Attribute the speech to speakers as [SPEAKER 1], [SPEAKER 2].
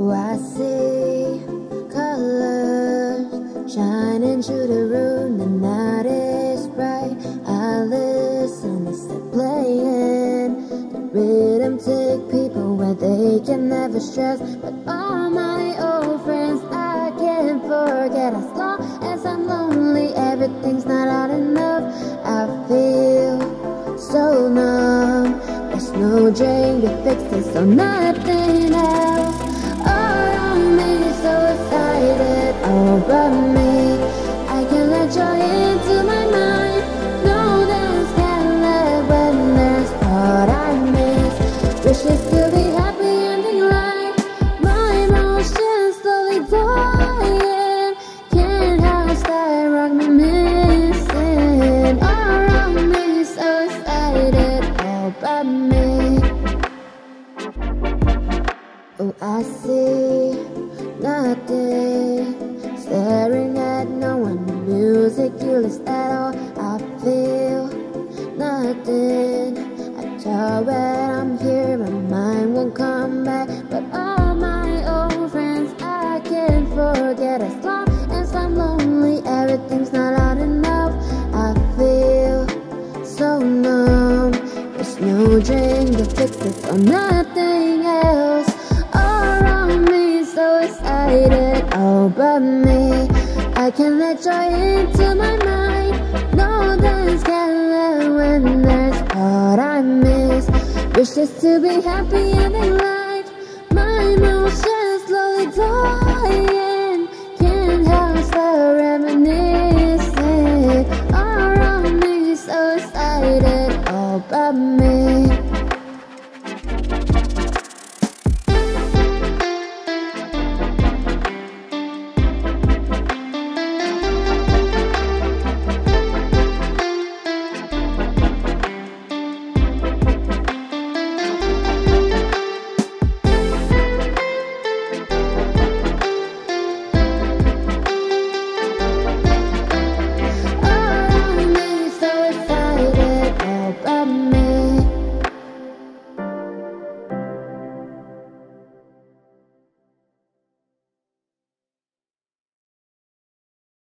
[SPEAKER 1] Oh, I see colors shining through the room. The night is bright. I listen as they're playing. The rhythm take people where they can never stress. But all my old friends I can't forget. As long as I'm lonely, everything's not hard enough. I feel so numb. There's no drain to fix it, so nothing else around me. So excited, all but me. I can let joy into my mind. No, there's can't when there's what I miss. Wishes to be happy ending life. My emotions slowly dying. Can't help that reminiscing. Around me, so excited, all but me. Oh, I see nothing, staring at no one. The music useless at all. I feel nothing. I tell when I'm here, my mind won't come back. But all my old friends I can't forget. As long as I'm lonely, everything's not hard enough. I feel so numb. There's no drink to fix it, so nothing else around me. So excited, all but me. I can let joy into my mind. No, there's can't when there's what I miss. Wishes to be happy and in life. My emotions slowly dying. Can't help but reminiscing. Around me, so excited, all but me.